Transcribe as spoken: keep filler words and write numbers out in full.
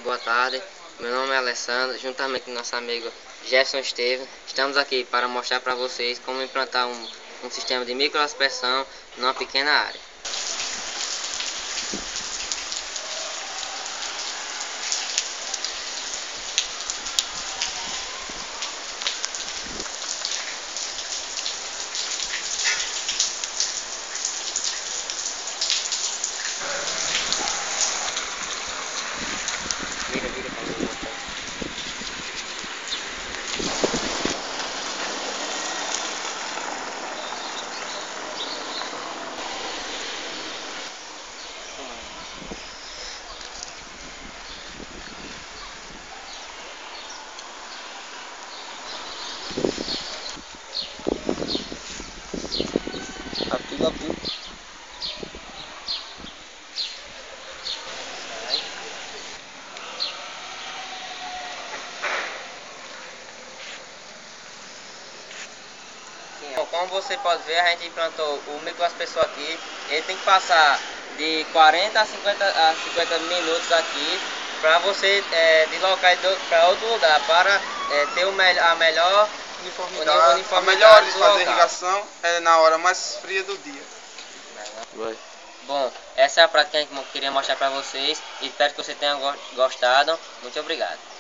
boa tarde. Meu nome é Alessandro, juntamente com nosso amigo Jefferson Esteves. Estamos aqui para mostrar para vocês como implantar um, um sistema de microaspersão numa pequena área. Vira, vira para mim, mostrar. Rápido, rápido. Bom, como você pode ver, a gente implantou o microaspersor aqui. Ele tem que passar de quarenta a cinquenta minutos aqui para você é, deslocar ele para outro lugar, para é, ter o me a melhor uniformidade. uniformidade. A melhor hora de do fazer local. irrigação é na hora mais fria do dia. Vai. Bom, essa é a prática que a gente queria mostrar para vocês. Espero que você tenha gostado. Muito obrigado.